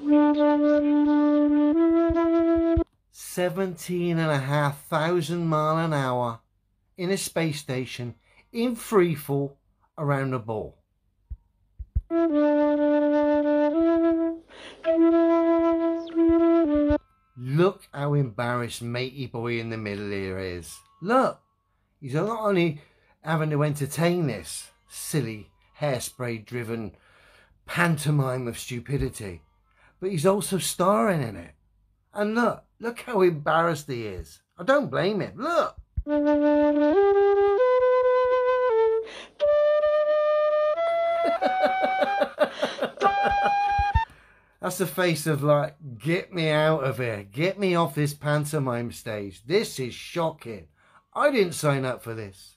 $17,500 miles an hour in a space station in free fall around a ball. Look how embarrassed matey boy in the middle here is. Look, he's not only having to entertain this silly hairspray driven pantomime of stupidity, but he's also starring in it. And look how embarrassed he is. I don't blame him. Look. That's the face of like, get me out of here. Get me off this pantomime stage. This is shocking. I didn't sign up for this.